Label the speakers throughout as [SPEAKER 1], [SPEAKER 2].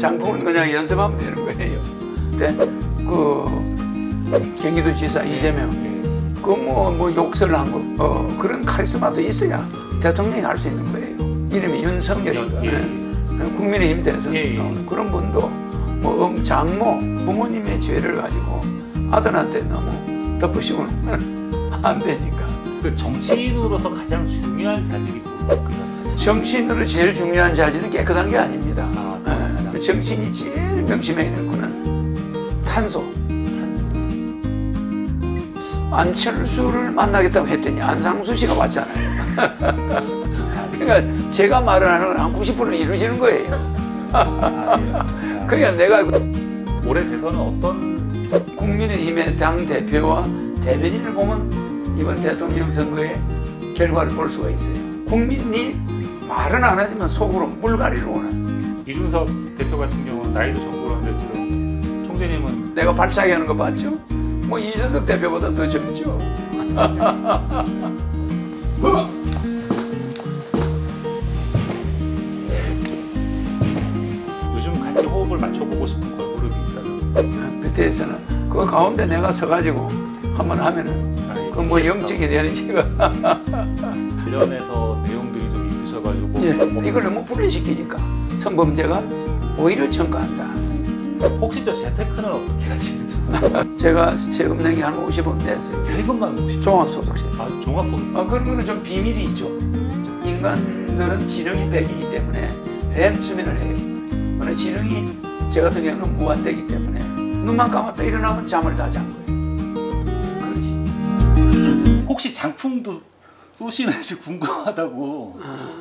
[SPEAKER 1] 장풍은 그냥 연습하면 되는 거예요. 근데 그 경기도지사 이재명 그 뭐 욕설을 한 거 그런 카리스마도 있어야 대통령이 할 수 있는 거예요. 이름이 윤석열이고 국민의힘 대선 그런 분도 뭐 장모 부모님의 죄를 가지고 아들한테 너무 덮으시고는 안 되니까.
[SPEAKER 2] 그 정치인으로서 가장 중요한 자질이 뭐예요?
[SPEAKER 1] 정치인으로 제일 중요한 자질은 깨끗한 게 아닙니다. 그 정치인이 제일 명심해야 될 거는 탄소. 안철수를 만나겠다고 했더니 안상수 씨가 왔잖아요. 그러니까 제가 말을 하는 건 한 90%는 이루어지는 거예요. 그러니까 내가
[SPEAKER 2] 올해 대선은 어떤
[SPEAKER 1] 국민의힘의 당대표와 대변인을 보면 이번 대통령 선거의 결과를 볼 수가 있어요. 국민이 말은 안 하지만 속으로 물갈이를 원하는.
[SPEAKER 2] 이준석 대표 같은 경우는 나이도 적고 그런데 지금 총재님은
[SPEAKER 1] 내가 발차기 하는 거 봤죠? 뭐 이준석 대표보다 더 젊죠.
[SPEAKER 2] 요즘 같이 호흡을 맞춰보고 싶은 걸그룹이 있다면
[SPEAKER 1] BTS는 그 가운데 내가 서가지고 한번 하면은 그 뭐 영적이 되는지가
[SPEAKER 2] 관련해서 내용들이 좀 있으셔가지고
[SPEAKER 1] 예, 이걸 너무 분리시키니까 성범죄가 오히려 증가한다.
[SPEAKER 2] 혹시 저 재테크는 어떻게 하시는지?
[SPEAKER 1] 제가 세금 낸 게 한 50원 냈어요.
[SPEAKER 2] 세금만 50원?
[SPEAKER 1] 종합소득세.
[SPEAKER 2] 아, 종합소득?
[SPEAKER 1] 그런 거는 좀 비밀이 있죠. 인간들은 지능이 100이기 때문에 렘 수면을 해요. 그러나 지능이 제 같은 경우는 무한대이기 때문에 눈만 감았다 일어나면 잠을 다 잔 거예요. 그렇지.
[SPEAKER 2] 혹시 장풍도 쏘시는지 궁금하다고.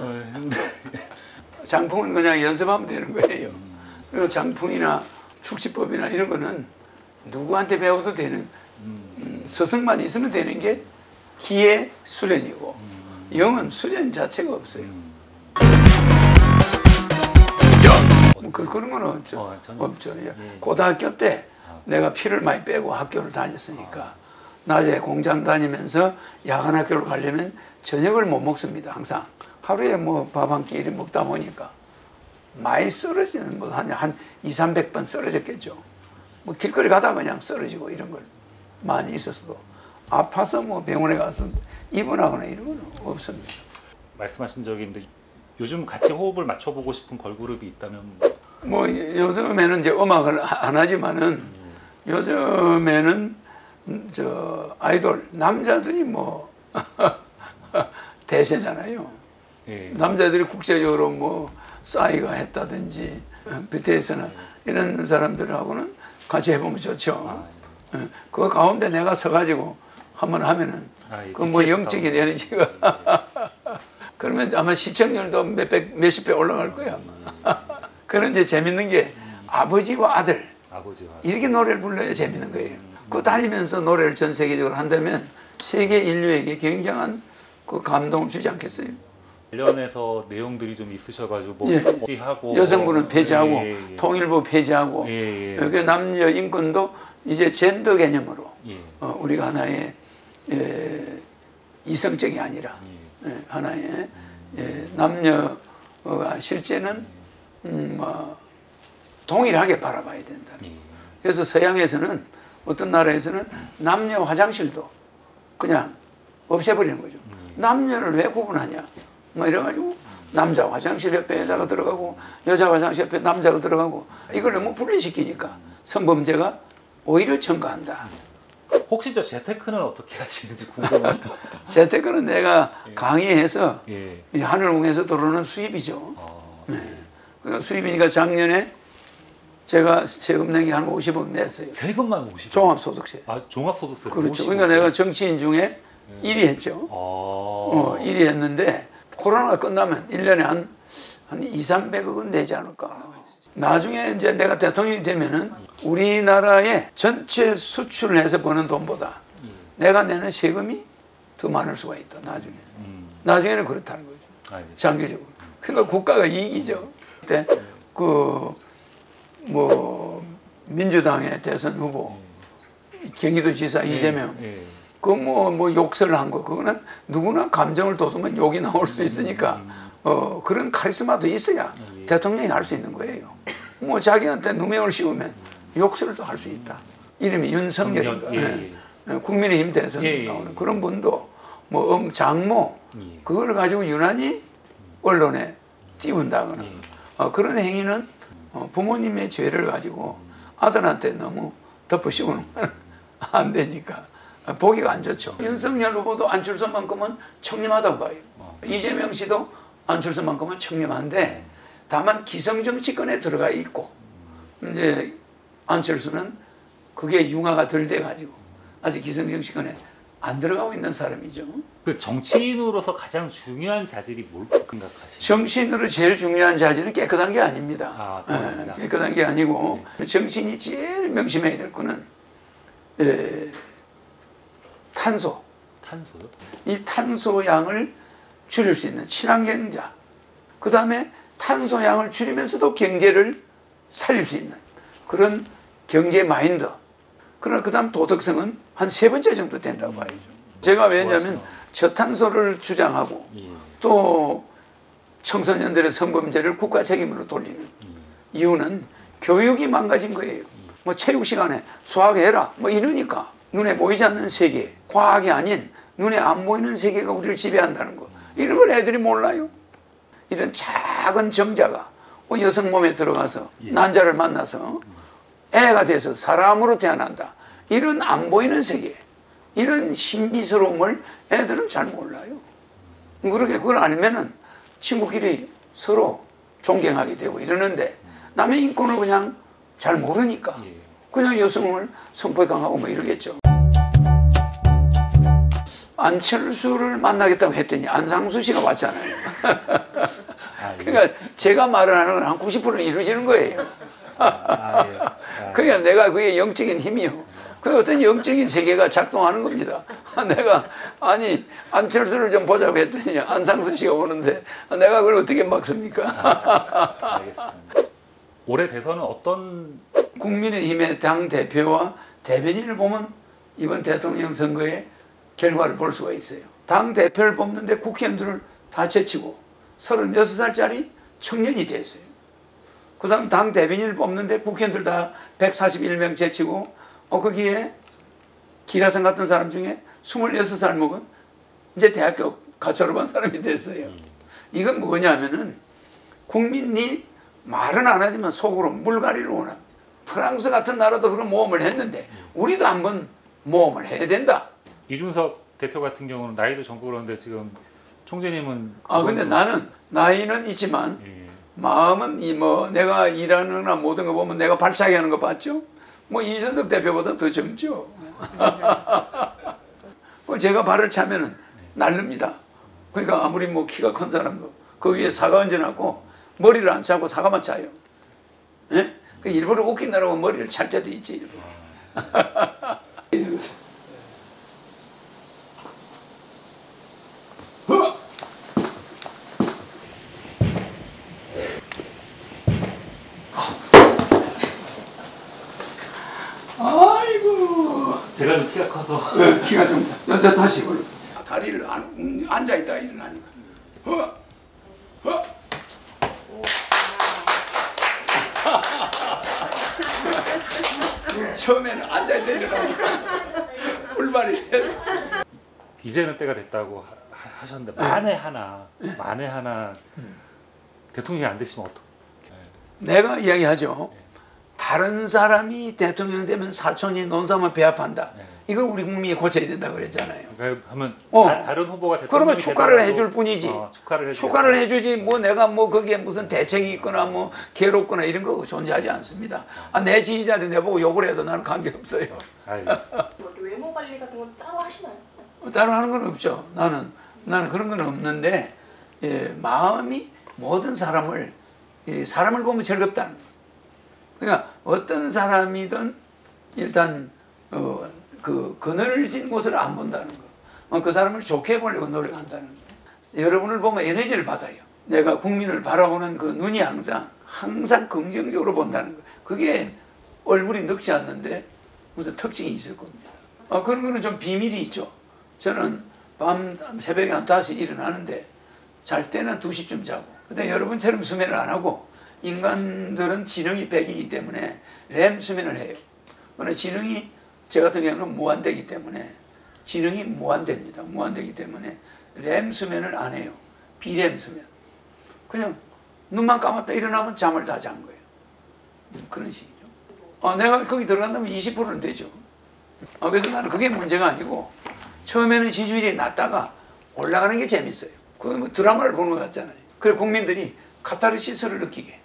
[SPEAKER 1] 장풍은 그냥 연습하면 되는 거예요. 그리고 장풍이나 축지법이나 이런 거는 누구한테 배워도 되는 스승만 있으면 되는 게 기의 수련이고 영은 수련 자체가 없어요. 뭐 그런 건 없죠. 없죠. 예. 고등학교 때 내가 피를 많이 빼고 학교를 다녔으니까 낮에 공장 다니면서 야간 학교를 가려면 저녁을 못 먹습니다. 항상 하루에 뭐 밥 한 끼 먹다 보니까 많이 쓰러지는 뭐 한 200~300번 쓰러졌겠죠. 뭐 길거리 가다가 그냥 쓰러지고 이런 걸 많이 있었어도 아파서 뭐 병원에 가서 입원하거나 이런 건 없습니다.
[SPEAKER 2] 말씀하신 적이 있는데 요즘 같이 호흡을 맞춰보고 싶은 걸그룹이 있다면
[SPEAKER 1] 뭐 요즘에는 이제 음악을 안 하지만은 요즘에는 저 아이돌 남자들이 뭐 대세잖아요.
[SPEAKER 2] 예.
[SPEAKER 1] 남자들이 국제적으로 뭐 싸이가 했다든지 BTS나 이런 사람들하고는 같이 해보면 좋죠. 그 가운데 내가 서가지고 한번 하면은 그 뭐 영적이 되는지가 그러면 아마 시청률도 몇십 배 올라갈 거야. 그런 이제 재밌는 게 아버지와 아들 이렇게 노래를 불러야 재밌는 거예요. 그거 다니면서 노래를 전 세계적으로 한다면 세계 인류에게 굉장한 그 감동을 주지 않겠어요?
[SPEAKER 2] 관련해서 내용들이 좀 있으셔가지고 뭐
[SPEAKER 1] 예.
[SPEAKER 2] 하고
[SPEAKER 1] 여성부는 폐지하고 통일부 폐지하고 그 남녀 인권도 이제 젠더 개념으로 우리가 하나의 이성적이 아니라 하나의 남녀가 실제는 뭐 동일하게 바라봐야 된다. 그래서 서양에서는 어떤 나라에서는 남녀 화장실도 그냥 없애버리는 거죠. 남녀를 왜 구분하냐? 뭐 이래가지고 남자 화장실 옆에 여자가 들어가고 여자 화장실 옆에 남자가 들어가고 이걸 너무 분리시키니까 성범죄가 오히려 증가한다.
[SPEAKER 2] 혹시 저 재테크는 어떻게 하시는지 궁금해요.
[SPEAKER 1] 재테크는 내가 강의해서 하늘공에서 들어오는 수입이죠. 그러니까 수입이니까 작년에 제가 세금 낸 게 한 50억 냈어요.
[SPEAKER 2] 세금만 50억?
[SPEAKER 1] 종합소득세.
[SPEAKER 2] 아, 종합소득세.
[SPEAKER 1] 그렇죠. 50억. 그러니까 내가 정치인 중에 1위 했죠. 1위 했는데 코로나가 끝나면 1년에 한 200~300억은 내지 않을까. 나중에 이제 내가 대통령이 되면은 우리나라의 전체 수출을 해서 버는 돈보다 내가 내는 세금이 더 많을 수가 있다. 나중에는 그렇다는 거죠. 장기적으로. 그러니까 국가가 이익이죠. 그때 뭐 민주당의 대선 후보 경기도지사 이재명 그 뭐 욕설을 한 거 그거는 누구나 감정을 돋우면 욕이 나올 수 있으니까 그런 카리스마도 있어야 대통령이 할 수 있는 거예요. 뭐 자기한테 누명을 씌우면 욕설도 할 수 있다. 이름이 윤석열인가.
[SPEAKER 2] 예, 예.
[SPEAKER 1] 국민의힘 대선
[SPEAKER 2] 예, 예.
[SPEAKER 1] 나오는 그런 분도 뭐 장모
[SPEAKER 2] 예.
[SPEAKER 1] 그걸 가지고 유난히 언론에 띄운다거나 그런 행위는 부모님의 죄를 가지고 아들한테 너무 덮어 씌우는 건 안 되니까 보기가 안 좋죠. 윤석열 후보도 안철수만큼은 청렴하다고 봐요. 이재명 씨도 안철수만큼은 청렴한데 다만 기성정치권에 들어가 있고 이제 안철수는 그게 융화가 덜 돼가지고 아직 기성정치권에 안 들어가고 있는 사람이죠.
[SPEAKER 2] 그 정치인으로서 가장 중요한 자질이 뭘 생각하시나요?
[SPEAKER 1] 정치인으로 제일 중요한 자질은 깨끗한 게 아닙니다.
[SPEAKER 2] 아닙니다.
[SPEAKER 1] 깨끗한 게 아니고 정치인이 제일 명심해야 될 거는 탄소.
[SPEAKER 2] 탄소요?
[SPEAKER 1] 이 탄소양을 줄일 수 있는 친환경자. 그 다음에 탄소양을 줄이면서도 경제를 살릴 수 있는 그런 경제 마인드. 그러나 그 다음 도덕성은 한 3번째 정도 된다고 봐야죠. 제가 왜냐하면 저탄소를 주장하고 또 청소년들의 성범죄를 국가 책임으로 돌리는 이유는 교육이 망가진 거예요. 뭐 체육 시간에 수학해라 뭐 이러니까 눈에 보이지 않는 세계, 과학이 아닌 눈에 안 보이는 세계가 우리를 지배한다는 거. 이런 걸 애들이 몰라요. 이런 작은 정자가 여성 몸에 들어가서 난자를 만나서 애가 돼서 사람으로 태어난다. 이런 안 보이는 세계, 이런 신비스러움을 애들은 잘 몰라요. 그렇게 그걸 알면은 친구끼리 서로 존경하게 되고 이러는데 남의 인권을 그냥 잘 모르니까 그냥 여성을 성폭 강하고 뭐 이러겠죠. 안철수를 만나겠다고 했더니 안상수 씨가 왔잖아요. 그러니까 제가 말을 하는 건 한 90%는 이루어지는 거예요. 그러니까 내가 그게 영적인 힘이요. 그 어떤 영적인 세계가 작동하는 겁니다. 내가 아니 안철수를 좀 보자고 했더니 안상수 씨가 오는데 내가 그걸 어떻게 막습니까?
[SPEAKER 2] 알겠습니다. 올해 대선은 어떤
[SPEAKER 1] 국민의힘의 당 대표와 대변인을 보면 이번 대통령 선거의 결과를 볼 수가 있어요. 당 대표를 뽑는데 국회의원들을 다 제치고 36살짜리 청년이 됐어요. 그 다음 당 대변인을 뽑는데 국회의원들 다 141명 제치고 거기에 기라성 같은 사람 중에 26살 먹은 이제 대학교 가처럼 한 사람이 됐어요. 이건 뭐냐면은 국민이 말은 안 하지만 속으로 물갈이를 원합니다. 프랑스 같은 나라도 그런 모험을 했는데 우리도 한번 모험을 해야 된다.
[SPEAKER 2] 이준석 대표 같은 경우는 나이도 젊고 그런데 지금 총재님은
[SPEAKER 1] 근데 나는 나이는 있지만 마음은 내가 일하느나 모든 거 보면 내가 발차기 하는 거 봤죠? 뭐 이준석 대표보다 더 젊죠. 제가 발을 차면은 날릅니다. 그러니까 아무리 뭐 키가 큰 사람도 그 위에 사과 얹어놨고 머리를 안 차고 사과만 차요. 예? 그 일부러 웃긴다라고 머리를 찰 때도 있지 일부러. 아이고.
[SPEAKER 2] 제가 좀 키가 커서
[SPEAKER 1] 키가 좀 여자 다시 걸려. 다리를 앉아 있다가 일어나니까. 처음에는 앉아 있다 일어나니까 불발이 돼.
[SPEAKER 2] 이제는 때가 됐다고 하셨는데 만에 하나 대통령이 안 되시면 어떡해?
[SPEAKER 1] 내가 이야기하죠. 다른 사람이 대통령 되면 사촌이 논삼아 배합한다. 이걸 우리 국민이 고쳐야 된다고 그랬잖아요.
[SPEAKER 2] 그러니까 하면 다른 후보가 대통령이
[SPEAKER 1] 그러면 축하를 해줄 뿐이지. 축하를 해주지 뭐 내가 뭐 거기에 무슨 대책이 있거나 뭐 괴롭거나 이런 거 존재하지 않습니다. 내 지지자를 내보고 욕을 해도 나는 관계없어요.
[SPEAKER 3] 외모 관리 같은 건 따로 하시나요?
[SPEAKER 1] 따로 하는 건 없죠. 나는 그런 건 없는데 마음이 모든 사람을 보면 즐겁다는 거. 그러니까 어떤 사람이든 일단 그 그늘진 곳을 안 본다는 거. 그 사람을 좋게 보려고 노력한다는 거. 여러분을 보면 에너지를 받아요. 내가 국민을 바라보는 그 눈이 항상 긍정적으로 본다는 거. 그게 얼굴이 늙지 않는데 무슨 특징이 있을 겁니다. 그런 거는 좀 비밀이 있죠. 저는 밤 새벽에 한 5시 일어나는데 잘 때는 2시쯤 자고 근데 여러분처럼 수면을 안 하고 인간들은 지능이 100이기 때문에 램 수면을 해요. 그러나 지능이 제 같은 경우는 무한대이기 때문에 지능이 무한대입니다. 무한대이기 때문에 램 수면을 안 해요. 비램 수면. 그냥 눈만 감았다 일어나면 잠을 다 잔 거예요. 그런 식이죠. 내가 거기 들어간다면 20%는 되죠. 그래서 나는 그게 문제가 아니고 처음에는 지지율이 낮다가 올라가는 게 재밌어요. 그 뭐 드라마를 보는 것 같잖아요. 그래 국민들이 카타르시스를 느끼게.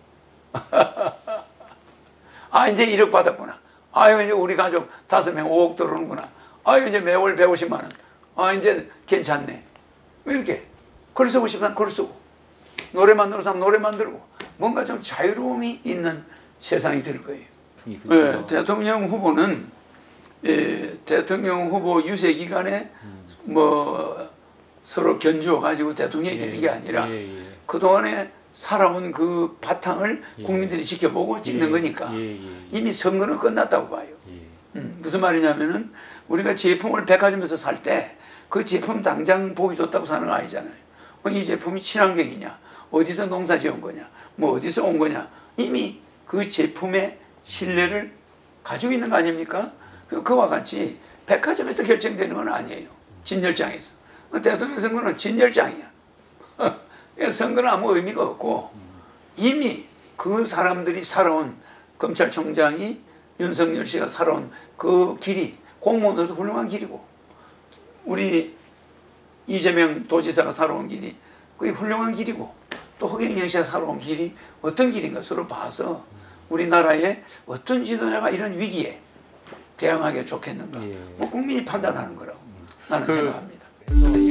[SPEAKER 1] 이제 1억 받았구나. 이제 우리 가족 5명 5억 들어오는구나. 이제 매월 150만 원. 이제 괜찮네. 왜 이렇게? 글 쓰고 싶으면 글 쓰고 노래 만드는 사람 노래 만들고 뭔가 좀 자유로움이 있는 세상이 될 거예요. 네, 대통령 후보는 대통령 후보 유세 기간에 뭐 서로 견주어 가지고 대통령이 되는 게 아니라 그동안에 살아온 그 바탕을 국민들이 지켜보고 찍는 거니까 이미 선거는 끝났다고 봐요. 무슨 말이냐면은 우리가 제품을 백화점에서 살 때 그 제품 당장 보기 좋다고 사는 거 아니잖아요. 이 제품이 친환경이냐, 어디서 농사 지은 거냐, 뭐 어디서 온 거냐, 이미 그 제품의 신뢰를 가지고 있는 거 아닙니까? 그와 같이 백화점에서 결정되는 건 아니에요. 진열장에서. 대통령 선거는 진열장이야. 선거는 아무 의미가 없고 이미 그 사람들이 살아온 검찰총장이 윤석열 씨가 살아온 그 길이 공무원으로서 훌륭한 길이고 우리 이재명 도지사가 살아온 길이 그게 훌륭한 길이고 또 허경영 씨가 살아온 길이 어떤 길인가 서로 봐서 우리나라의 어떤 지도자가 이런 위기에 대응하기가 좋겠는가 뭐 국민이 판단하는 거라고 나는 생각합니다.